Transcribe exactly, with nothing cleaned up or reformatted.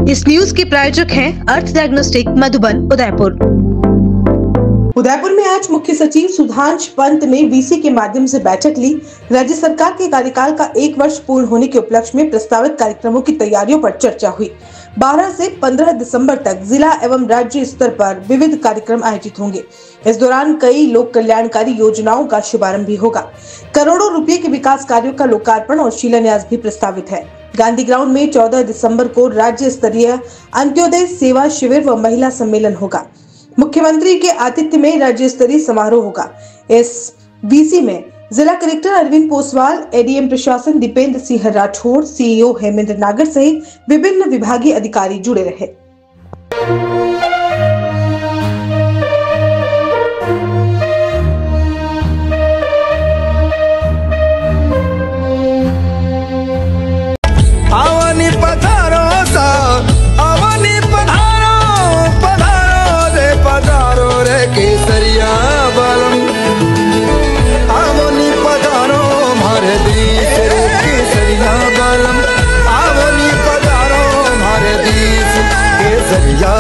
इस न्यूज के प्रायोजक हैं अर्थ डायग्नोस्टिक मधुबन उदयपुर। उदयपुर में आज मुख्य सचिव सुधांश पंत ने वीसी के माध्यम से बैठक ली। राज्य सरकार के कार्यकाल का एक वर्ष पूर्ण होने के उपलक्ष्य में प्रस्तावित कार्यक्रमों की तैयारियों पर चर्चा हुई। बारह से पंद्रह दिसंबर तक जिला एवं राज्य स्तर पर विविध कार्यक्रम आयोजित होंगे। इस दौरान कई लोक कल्याणकारी योजनाओं का शुभारंभ भी होगा। करोड़ों रुपए के विकास कार्यों का लोकार्पण और शिलान्यास भी प्रस्तावित है। गांधी ग्राउंड में चौदह दिसंबर को राज्य स्तरीय अंत्योदय सेवा शिविर व महिला सम्मेलन होगा। मुख्यमंत्री के आतिथ्य में राज्य स्तरीय समारोह होगा। इस वीसी में जिला कलेक्टर अरविंद पोसवाल, एडीएम प्रशासन दीपेंद्र सिंह राठौड़, सीईओ हेमेंद्र नागर सहित विभिन्न विभागीय अधिकारी जुड़े रहे। केसरिया